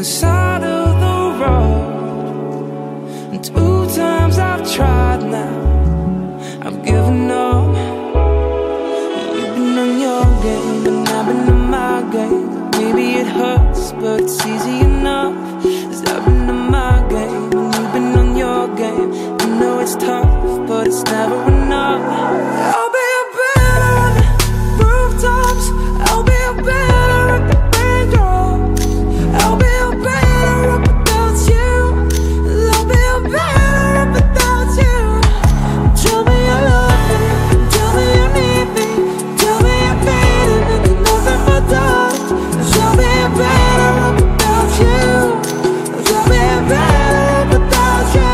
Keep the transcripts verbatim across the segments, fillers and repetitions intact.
side of the road. And two times I've tried now, I've given up. You've been on your game and I've been on my game. Maybe it hurts, but it's easy enough. 'Cause I've been on my game and you've been on your game. I know it's tough, but it's never enough. I'll be a better on the rooftops. I'll be a better at the raindrops. I'll be a better up without you. I'll be a better up without you. Tell me you love me, tell me you need me, tell me you're fading and you're nothing but dust. I'll be a better up without you. I'll be a better up without you.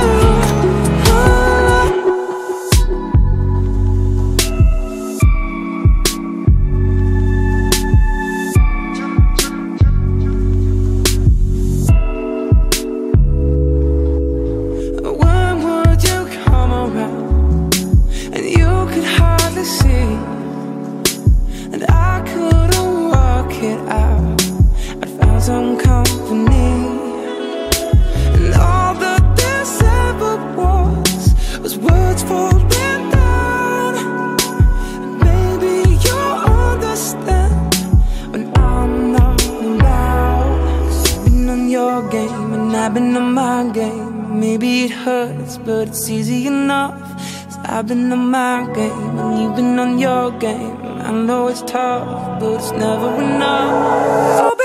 When would you come around and you could hardly see, and I couldn't work it out? I'd found some company, and all that this ever was was words falling down. And maybe you'll understand when I'm not around. 'Cause you've been on your game and I've been on my game. Maybe it hurts, but it's easy enough. 'Cause I've been on my game and you've been on your game. I know it's tough, but it's never enough.